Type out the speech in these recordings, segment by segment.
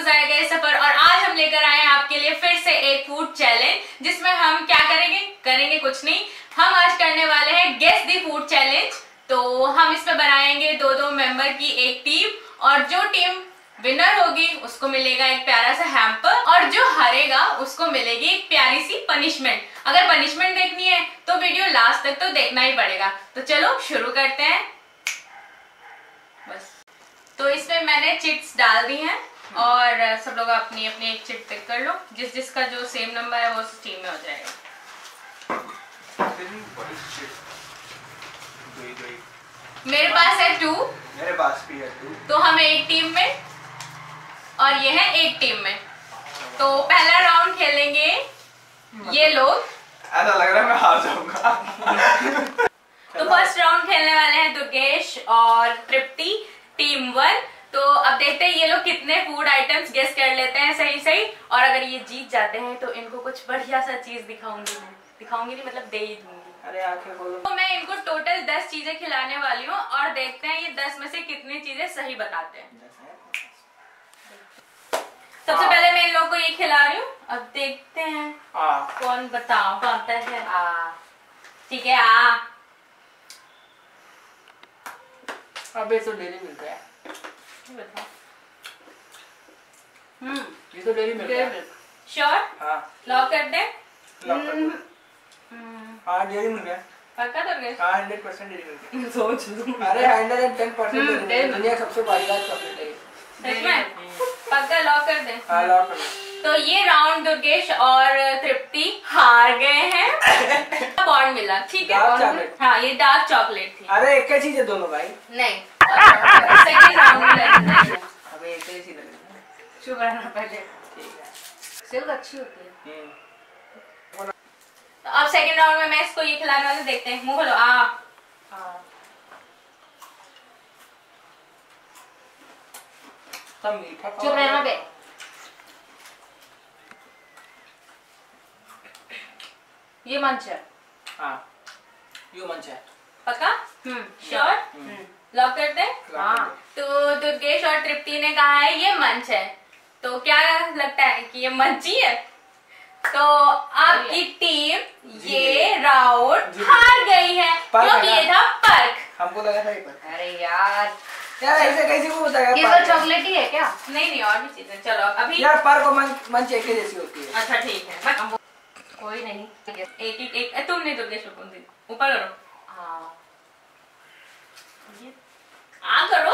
जाएगा ये सफर। और आज हम लेकर आए हैं आपके लिए फिर से एक फूड चैलेंज, जिसमें हम क्या करेंगे कुछ नहीं, हम आज करने वाले हैं गेस द फूड चैलेंज। तो हम इसमें बनाएंगे दो मेंबर की एक टीम, और जो टीम विनर होगी उसको मिलेगा एक प्यारा सा हैम्पर, और जो हारेगा उसको मिलेगी एक प्यारी सी पनिशमेंट। अगर पनिशमेंट देखनी है तो वीडियो लास्ट तक तो देखना ही पड़ेगा। तो चलो शुरू करते हैं। बस तो इसमें मैंने चिट्स डाल दी हैं, और सब लोग अपनी अपनी एक चिट पिक कर लो। जिसका जो सेम नंबर है वो उस टीम में हो जाएगा। मेरे पास है 2, मेरे पास भी है 2, तो हम एक टीम में और ये है एक टीम में। तो पहला राउंड खेलेंगे ये लोग। ऐसा लग रहा है मैं हार जाऊंगा। तो फर्स्ट राउंड खेलने वाले हैं दुर्गेश और तृप्ति, टीम 1। तो अब देखते हैं ये लोग कितने फूड आइटम्स गेस कर लेते हैं सही। और अगर ये जीत जाते हैं तो इनको कुछ बढ़िया सा चीज दिखाऊंगी नहीं, मतलब दे ही दूंगी। अरे आंखें खोलो। तो मैं इनको टोटल 10 चीजें खिलाने वाली हूँ, और देखते हैं ये 10 में से कितनी चीजें सही बताते हैं। सबसे पहले मैं इन लोगों को ये खिला रही हूँ, अब देखते हैं कौन पाता है। ठीक है। अब ये तो डेली मिलता है। ये तो डेली मिलता है। श्योर? हाँ लॉक कर दे। हाँ डेली मिल गया। पक्का दुर्गेश? हाँ 100% डेली मिल गया। सोच। अरे 110% दुनिया सबसे बढ़िया चॉकलेट है। सच में? पक्का लॉक कर दे। हाँ लॉक कर दे। तो ये राउंड दुर्गेश और तृप्ति हार गए हैं। बॉन्ड मिला, ठीक है। Dark chocolate. हाँ ये डार्क चॉकलेट थी। अरे एक ही चीज है दोनों भाई। नहीं, सेकंड राउंड में लगेगा। अबे एक ही चीज लगेगा। चुप रहना पहले। ठीक है। सिल्क अच्छी होती है। तो अब सेकंड राउंड में मैं इसको ये खिलाने वाले, देखते हैं। मुंह खोलो। सब मीठा। चुप रहना बे। ये मंच है। हाँ यू मंच है। पक्का? श्योर? लॉक कर दे। हाँ तो दुर्गेश और तृप्ति ने कहा है ये मंच है। तो क्या लगता है कि ये मंच ही है? तो आपकी टीम ये राउंड हार गई है, क्योंकि ये था पर्क। हमको लगा था ये पर्क। अरे यार ऐसे कैसे को बताया? ये तो चॉकलेट ही है क्या? नहीं और भी चीजें। चलो अभी यार पर्क और मंच एक ही जैसी होती है। अच्छा ठीक है, कोई नहीं। एक तुम नहीं दुर्गेश, ऊपर करो। हाँ करो।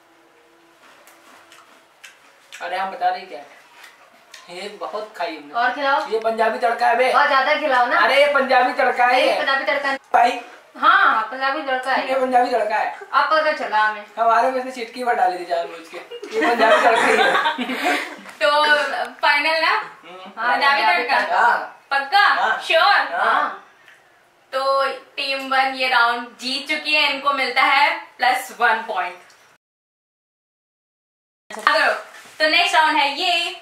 अरे हम बता रहे क्या ये बहुत खाई हमने। और खिलाओ। ये पंजाबी तड़का है बे। बहुत ज्यादा खिलाओ ना। अरे ये पंजाबी तड़का है। ये पंजाबी तड़का भाई। हाँ पंजाबी तड़का है। ये पंजाबी तड़का है। अब पता चला हमें। हमारे में से चिटकी भर डाली थी जानबूझ के। ये पंजाबी तड़का ही है। तो फाइनल ना? पंजाबी तड़का पक्का? श्योर? हाँ। तो टीम 1 ये राउंड जीत चुकी है, इनको मिलता है +1 पॉइंट। तो नेक्स्ट राउंड है ये।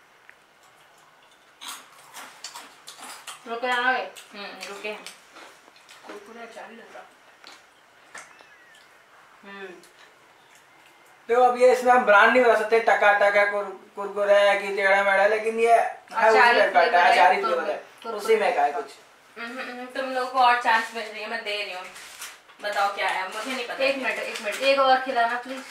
रुके जाना वे। रुके हैं। कुरकुरे चाली लग रहा। तो अब ये इसमें हम ब्रांड नहीं बता सकते, टका कुरकुरे है कि टेढ़ा मेढ़ा, लेकिन ये अचारी फ्लेवर है, उसी में का है कुछ। तुम लोग को और चांस मिल रही है, मैं दे रही हूँ। बताओ क्या है, मुझे नहीं पता। एक मिनट एक और खिलाना प्लीज।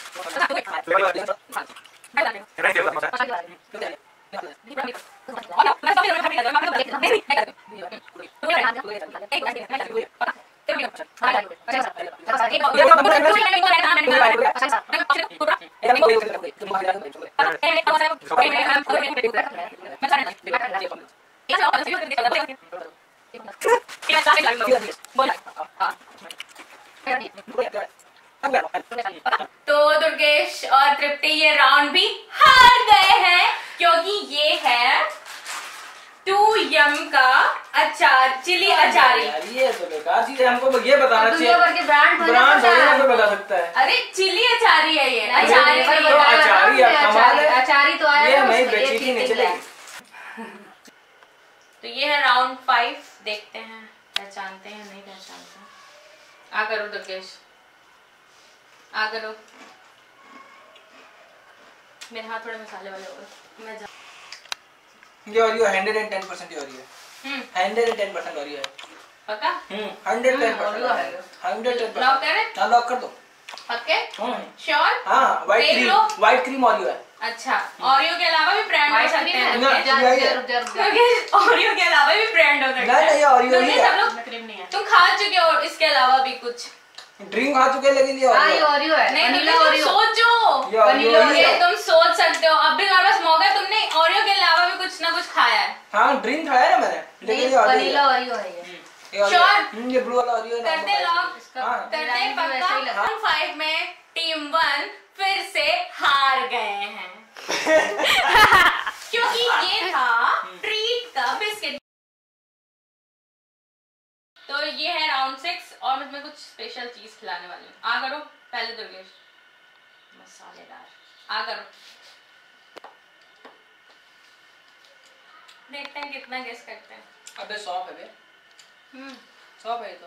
तो दुर्गेश और तृप्ति ये राउंड भी हार गए हैं, क्योंकि ये है 2 यम का अचार, चिली अचारी। ये तो बेकार चीज है, हमको ये बताना चाहिए। ब्रांड बता सकता है। अरे चिली अचारी है ये। अचारी तो आया। तो ये है राउंड 5, देखते हैं पहचानते हैं नहीं पहचानते। आ करो दुर्गेश, आ करो। मेरे हाथ थोड़े मसाले वाले हो गए। मैं ये ओरियो 110% ओरियो है। 110% ओरियो है। पक्का? 110% 110%। लॉक करें? हाँ लॉक कर दो। पक्के? श्योर? हाँ व्हाइट क्रीम ओरियो है। अच्छा, ओरियो के अलावा भी ब्रांड हो सकते हैं। ओरियो के अलावा भी ब्रांड हो सकते हैं। नहीं ये ओरियो ही है। क्रीम नहीं है। तुम खा चुके हो इसके अलावा भी कुछ? ड्रिंक खा चुके लेकिन ये ओरियो है। नहीं तुम सोचो, ये तुम सोच सकते हो। अब भी तुम्हारे पास मौका है, तुमने ओरियो के अलावा भी कुछ ना कुछ खाया है। हाँ ड्रिंक खाया ना मैंने, लेकिन ये वनीला ओरियो है ये। श्योर? ये ब्लू वाला ओरियो है। करते लॉक, करते पक्का। राउंड 5 में टीम 1 फिर से हार गए हैं। क्योंकि ये था ट्रीट का बिस्किट। तो ये है राउंड 6 और मैं तुम्हें कुछ स्पेशल चीज खिलाने वाली हूँ। आ करो पहले दुर्गेश, मसालेदार। आ करो, देखते हैं कितना गेस करते हैं। अबे सौंफ है बे। सौंफ है ये तो।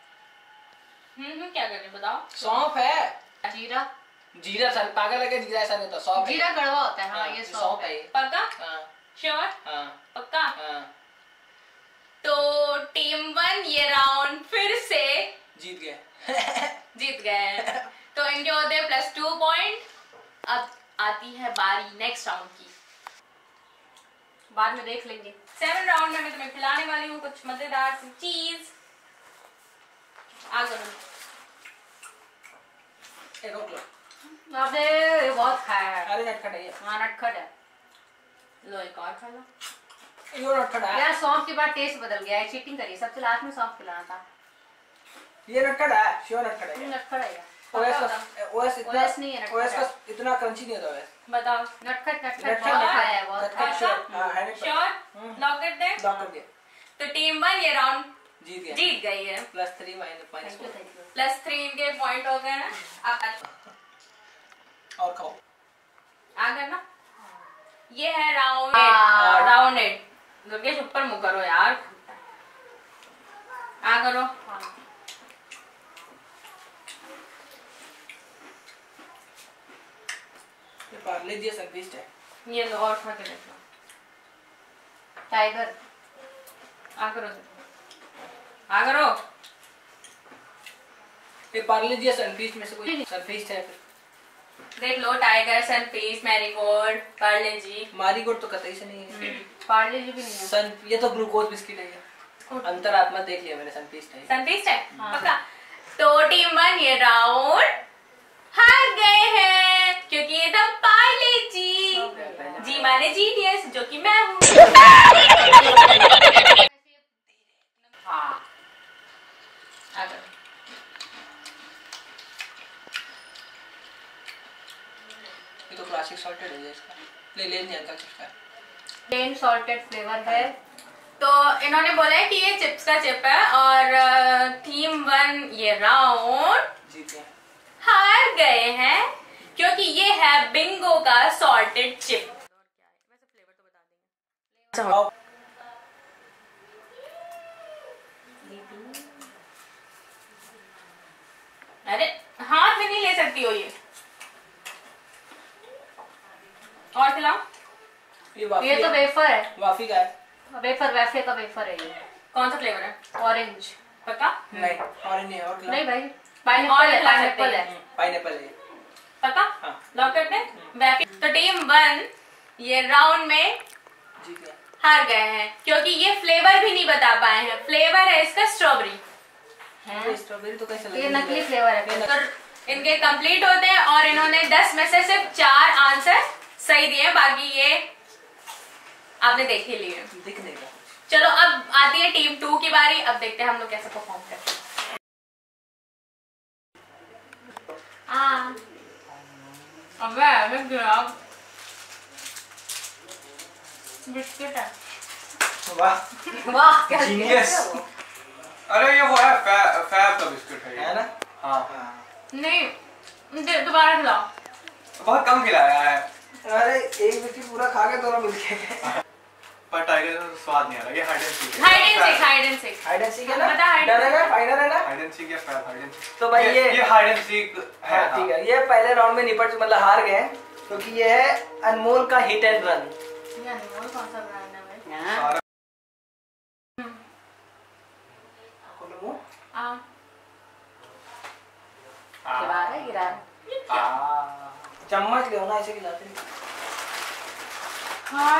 क्या करने बताओ? सौंफ है। जीरा? जीरा सर पागल है, जीरा ऐसा नहीं होता, सौंफ है। जीरा कड़वा होता है। हाँ ये सौंफ है। पक्का? हाँ श्योर? हाँ पक्का? हाँ। तो टीम 1 ये राउंड फिर से जीत गए। तो इनके होते हैं +2 पॉइंट। अब आती है बारी नेक्स्ट राउंड की, बाद में देख लेंगे। 7 राउंड में मैं तुम्हें खिलाने वाली हूँ कुछ मजेदार सी चीज। आ करो। रोक लो। अबे ये बहुत खाया है। अरे नटखट है ये। हाँ नटखट है। लो एक और खा लो। ये नटखट है यार, सौंफ के बाद टेस्ट बदल गया है। चीटिंग करी, सबसे लास्ट में सौंफ खिलाना था। ये नटखट है, श्योर नटखट है। नटखट है ओएस नहीं है। ओएस का इतना क्रंची नहीं होता है। बताओ। नटखट नटखट खाया है बहुत। श्योर? लॉक कर दे? लॉक कर दिया। तो टीम 1 ये राउंड जीत गई है। +3 -4 +3 इनके पॉइंट हो गए हैं। और खाओ। आ गया ना? ये है राउंड 8। दुर्गेश ऊपर मुंह करो यार। आ करो। ये पार्ले जी सनफीस्ट है। ये लो और खा के देखो। टाइगर। आ करो, आ करो। ये पार्ले जी सनफीस्ट में से कोई सनफीस्ट है। देख लो, Tiger, Sunfeast, Marigold, Parle G. Marigold तो कतई से नहीं है। पार्ले जी भी नहीं है। ये तो ग्लूकोज बिस्किट है। अंतरात्मा देख लिया मैंने, सनफीस्ट है। सनफीस्ट है पक्का। तो टीम 1 ये राउंड हार गए हैं क्योंकि ये था पार्ले जी माने जीनियस, जो कि मैं हूँ। हाँ ये तो क्लासिक सॉल्टेड है इसका। ले नहीं अंकल चिप्स का। प्लेन सॉल्टेड फ्लेवर है। तो इन्होंने बोला है कि ये चिप्स का चिप है और टीम 1 ये राउंड जीत गए, हार गए हैं क्योंकि ये है बिंगो का सॉल्टेड चिप। अरे हाथ में नहीं ले सकती हो ये। और खिलाओ। ये तो वेफर है। वाफी का है। वेफर का वेफर है ये। कौन सा फ्लेवर है? ऑरेंज। पक्का? नहीं ऑरेंज नहीं। और नहीं भाई, पाइनएप्पल है। पाइनएप्पल है। पक्का? हाँ। लॉक करते हैं। तो टीम 1 ये राउंड में जीत गया, हार गए हैं क्योंकि ये फ्लेवर भी नहीं बता पाए हैं। फ्लेवर है इसका स्ट्रॉबेरी। स्ट्रॉबेरी तो कैसे ये नकली फ्लेवर है। तो इनके कंप्लीट होते हैं और इन्होंने 10 में से सिर्फ 4 आंसर सही दिए, बाकी ये आपने देख ही लिए। दिख नहीं रहा। चलो अब आती है टीम 2 की बारी। अब देखते हैं हम लोग कैसे परफॉर्म करते हैं। बिस्किट है। वाह वाह जीनियस। अरे ये वो है फैब का बिस्किट है ये। है ना? हाँ नहीं दोबारा खिलाओ। बहुत कम खिलाया है। अरे एक बिस्किट पूरा खा के दोनों मिलके पर टाइगर का स्वाद नहीं आ रहा। ये hide and seek hide and seek hide and seek है ना? बता हाइड डर है ना? फाइनल है ना? हाइड एंड सीक या फैब हाइड एंड सीक। तो भाई ये हाइड एंड सीक है। ठीक है। ये पहले राउंड में निपट मतलब हार गए। क्योंकि ये है अनमोल का हिट एंड रन। ये अनमोल कौन सा ब्रांड है भाई? हाँ। गिरा चम्मच ले ना, ऐसे खिलाते हैं। हाँ।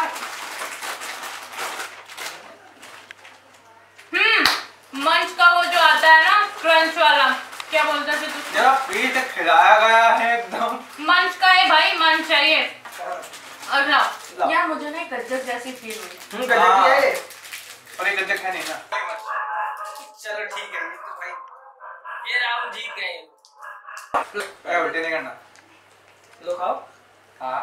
मंच का वो जो आता है ना क्रंच वाला, क्या बोलते हैं तुझे? जरा पीठ खिलाया गया है एकदम। मंच का है भाई, मंच चाहिए। और लाओ यार, मुझे ना गज्जक जैसी फील हुई। गजब ही है। और ये गज्जक है नहीं ना। चलो ठीक है, तो भाई ये राउंड जीत गए। उल्टे नहीं करना। लो खाओ। हाँ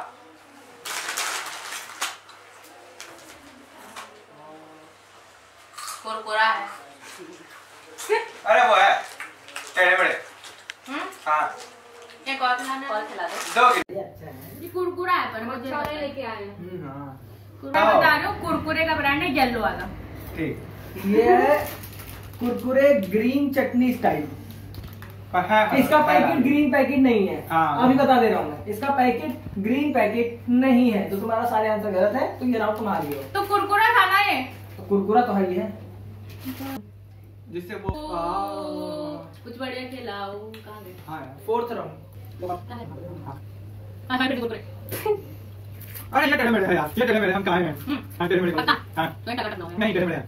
कुरकुरा है। अरे वो है टेढ़े बड़े। हाँ एक और खिलाना और है? खिला दो। दो ये कुरकुरा है, पर मुझे छोले लेके आए हैं। मैं बता रही हूँ, कुरकुरे का ब्रांड है येलो वाला। ठीक। ये है कुरकुरे ग्रीन चटनी स्टाइल। इसका पैकेट ग्रीन पैकेट नहीं है। हाँ। अभी बता दे रहा हूँ मैं, इसका पैकेट ग्रीन पैकेट नहीं है। तो तुम्हारा सारे आंसर गलत है, तो ये राउंड तुम हार गए हो। तो कुरकुरा खाना है। तो कुरकुरा तो है ही है। जिससे वो कुछ बढ़िया खिलाओ। कहाँ गए? हाँ फोर्थ राउंड। अरे ये टेढ़े मेढ़े है यार, ये टेढ़े मेढ़े हम कहाँ हैं? हाँ टेढ़े मेढ़े हाँ नहीं टेढ़े मेढ़े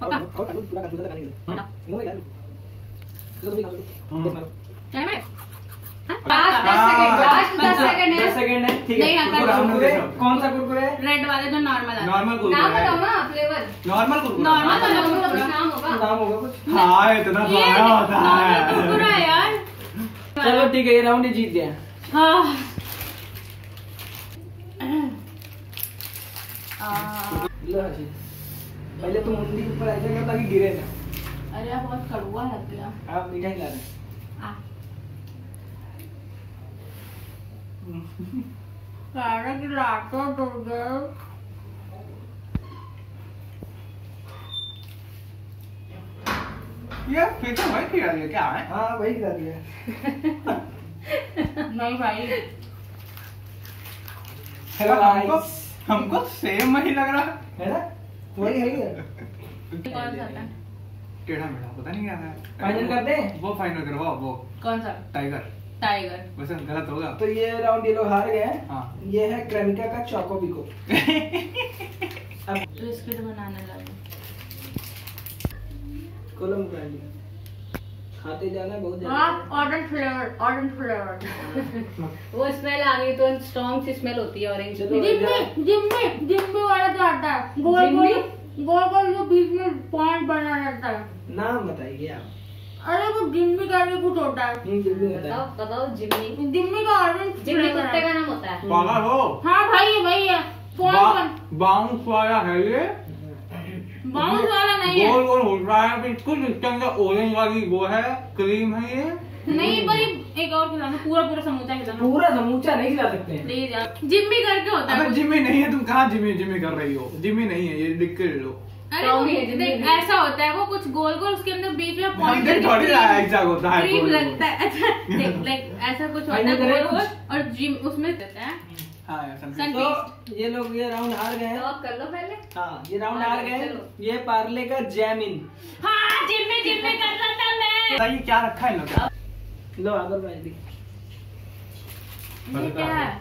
लास्ट 10 सेकंड है। 10 सेकंड है, ठीक नहीं, है। आता कुरकुरे कौन सा कुरकुरे है? रेड वाले जो नॉर्मल आता है। नॉर्मल नाम कुरकुरे बताओ ना, फ्लेवर। नॉर्मल कुरकुरे नॉर्मल वाला कुछ कुरकुरा। नाम होगा। नाम होगा कुछ। हाँ इतना ये बड़ा होता नॉर्मल कुरकुरा है। है यार। चलो ठीक है, ये राउंड ही जीत गया। हाँ। लो हसी, पहले तुम मुंडी के ऊपर ऐसे कर ताकि गिरे ना। अरे यार बहुत कड़वा लग गया। आप मीठा ही ला रहे। सारा गिलास तो गए। ये फिर से वही खिला दिया क्या है? हाँ वही कर दिया। नहीं भाई, हमको सेम वही लग रहा है ना, वही है ही है। कौन सा था? टेढ़ा मेढ़ा पता नहीं क्या है। फाइनल कर दें? वो फाइनल करवाओ वो कौन सा? टाइगर। टाइगर। वैसे गलत होगा। तो ये राउंड ये लोग हार गए हैं। हाँ ये है क्रेमिका का चोको बिको। अब बिस्किट बनाने लगे। कोलम ब्रांडी खाते जाना बहुत हाँ, ज्यादा। Orange flavour, orange flavour. वो स्मेल आ गई तो स्ट्रॉन्ग सी स्मेल होती है ऑरेंज। चलो, जिम्मी वाला जो आता है, गोल गोल जो बीच में पॉइंट बना रहता है। नाम बताइए आप। अरे वो जिम्मी का भी कुछ होता है। जल्दी बताओ। बताओ जिम्मी। जिम्मी का ऑरेंज जिम्मी कुत्ते का नाम होता है। पागल हो। हाँ भाई वही है। बाउंस वाला है ये। बाउंस वाला नहीं है। गोल गोल हो रहा है बिल्कुल, इसके अंदर ऑरेंज वाली वो है क्रीम है ये। नहीं भाई, एक और खिलाना, पूरा समोसा खिलाना। पूरा समूचा नहीं खिला सकते हैं। प्लीज यार, जिम्मी करके होता है। अबे जिम्मी नहीं है, तुम कहाँ जिम्मी जिम्मी कर रही हो? जिम्मी नहीं है ये, लिख के ले लो। अरे वो देख ऐसा होता है, वो कुछ गोल गोल उसके अंदर बीच में पॉइंट थोड़ी ऐसा होता है क्रीम लगता है। अच्छा देख, लाइक ऐसा कुछ होता है गोल गोल, और जिम उसमें देता है। हाँ ऐसा तो ये लोग ये राउंड हार गए हैं। तो आप कर लो पहले। हाँ ये राउंड हार गए हैं। ये पार्ले का जैमिन। हाँ जिम्मी कर रहा था मैं। बताइए क्या रखा है इन लोग का? लो आदर भाई दी। ये क्या है?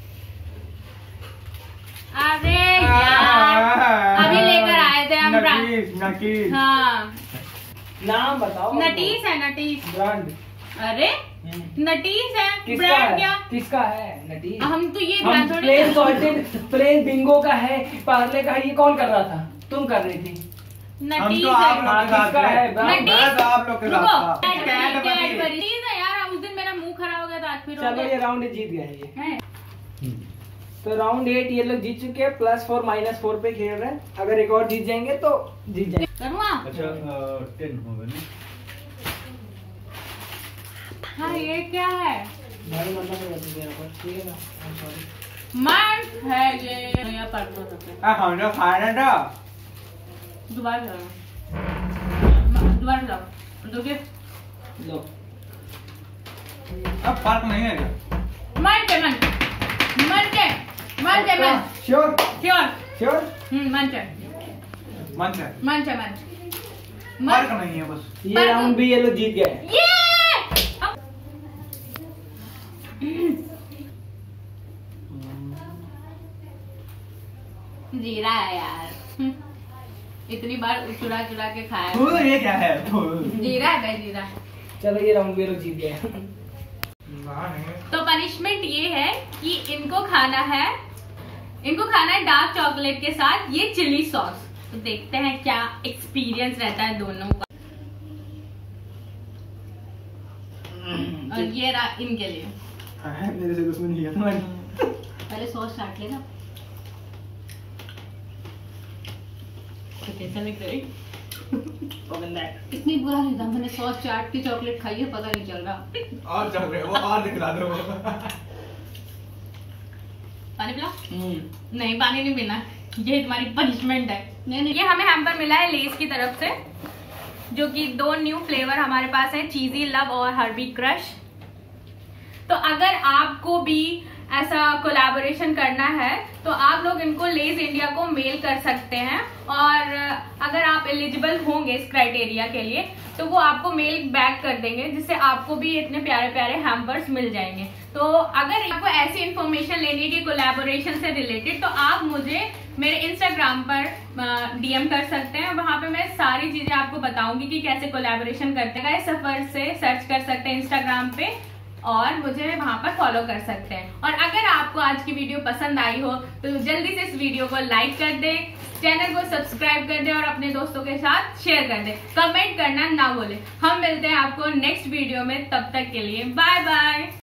अरे यार, अभी लेकर आए थे हम। नकीस। हाँ नाम बताओ। नटीस है, नटीस। ब्रांड। अरे नटीस है किसका ब्रांड। है? क्या किसका है नटीस? हम तो ये हम ब्रांड थोड़ी प्लेन सॉल्टेड प्लेन बिंगो का है, पार्ले का है। ये कौन कर रहा था? तुम कर रही थी। नटीस तो आप है। लोग के साथ किसका है? थे। नटीस? मैं तो आप लोग के रुको, साथ था। कैडबरी है यार। उस दिन मेरा मुंह खराब हो गया था, आज फिर हो चलो गया। ये राउंड जीत गए हैं ये। हैं? तो राउंड 8 ये लोग जीत चुके हैं। +4 -4 पे खेल रहे हैं। अगर एक और जीत जाएंगे तो जीत जाएंगे। करूँगा? अच्छा 10 हो गए। हाँ ये क्या है? भाई मतलब नहीं होती यहाँ पर, ठीक है ना? सॉरी। मंच है ये। या पढ़ दो सबसे। हम लोग खाना था। दोबारा खिलाओ। दोबारा खिलाओ। दो गिफ्ट। लो अब फर्क नहीं है। मंच है, मंच। श्योर श्योर मंच मंच है मार करना ही है बस। ये राउंड भी ये लोग जीत गए। ये जीरा है यार, इतनी बार चुरा चुरा के खाया। ये क्या है? जीरा है भाई, जीरा। चलो ये राउंड भी ये लोग जीत गए। तो पनिशमेंट ये है कि इनको खाना है डार्क चॉकलेट के साथ ये चिली सॉस। तो देखते हैं क्या एक्सपीरियंस रहता है दोनों का। और ये रहा इनके लिए। मेरे से दुश्मनी है तुम्हारी। पहले सॉस चाट लेना। तो कैसा लग रहा है? इतनी बुरा नहीं था, मैंने सॉस चाट की चॉकलेट खाई है, पता नहीं चल रहा। और चल रहे वो और दिखला दो। पानी पिला? नहीं, पानी नहीं पीना, ये तुम्हारी पनिशमेंट है। नहीं, ये हमें हैम्पर मिला है लेस की तरफ से, जो कि 2 न्यू फ्लेवर हमारे पास है, चीजी लव और हर्बी क्रश। तो अगर आपको भी ऐसा कोलैबोरेशन करना है तो आप लोग इनको लेज इंडिया को मेल कर सकते हैं, और अगर आप एलिजिबल होंगे इस क्राइटेरिया के लिए तो वो आपको मेल बैक कर देंगे, जिससे आपको भी इतने प्यारे प्यारे हैम्पर्स मिल जाएंगे। तो अगर आपको ऐसी इन्फॉर्मेशन लेनी है कोलैबोरेशन से रिलेटेड, तो आप मुझे मेरे इंस्टाग्राम पर डीएम कर सकते हैं। वहां पे मैं सारी चीजें आपको बताऊंगी कि कैसे कोलैबोरेशन करते हैं। सफर से सर्च कर सकते हैं इंस्टाग्राम पे और मुझे वहां पर फॉलो कर सकते हैं। और अगर आपको आज की वीडियो पसंद आई हो तो जल्दी से इस वीडियो को लाइक कर दे, चैनल को सब्सक्राइब कर दे और अपने दोस्तों के साथ शेयर कर दे। कमेंट करना ना भूले। हम मिलते हैं आपको नेक्स्ट वीडियो में, तब तक के लिए बाय बाय।